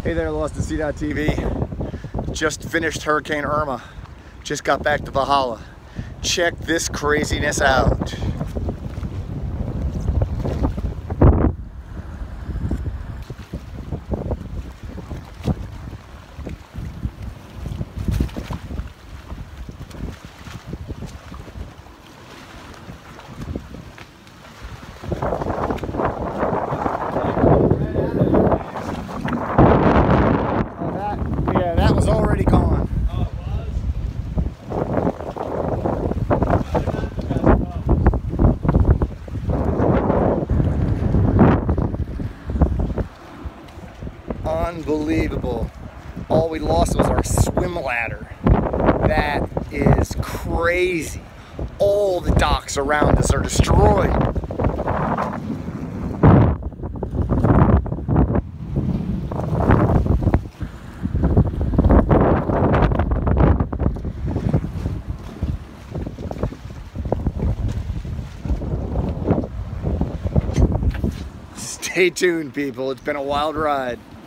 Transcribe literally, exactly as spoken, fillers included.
Hey there, Lost at Sea dot T V. Just finished Hurricane Irma. Just got back to Valhalla. Check this craziness out. Already gone. Oh, it was? Unbelievable. All we lost was our swim ladder. That is crazy. All the docks around us are destroyed. Stay tuned, people. It's been a wild ride.